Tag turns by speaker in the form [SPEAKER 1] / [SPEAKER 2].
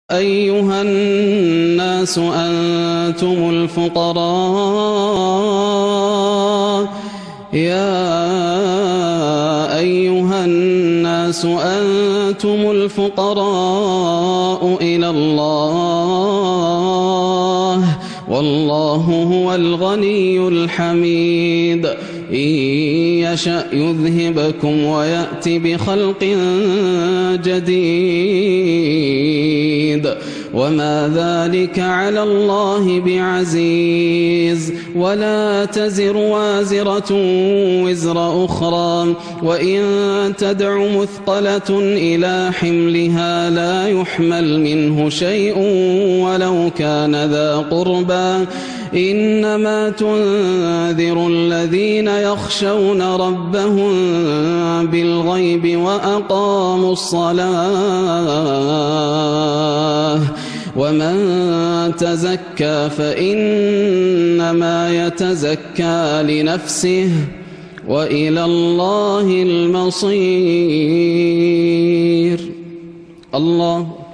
[SPEAKER 1] أيها الناس أنتم الفقراء أيها الناس أنتم الفقراء إلى الله والله هو الغني الحميد إن يشأ يذهبكم ويأت بخلق جديد وما ذلك على الله بعزيز ولا تزر وازرة وزر أخرى وإن تدع مثقلة إلى حملها لا يحمل منه شيء ولو كان ذا قربى إنما تنذر الذين يخشون ربهم بالغيب وأقاموا الصلاة ومن تزكى فإنما يتزكى لنفسه وإلى الله المصير. الله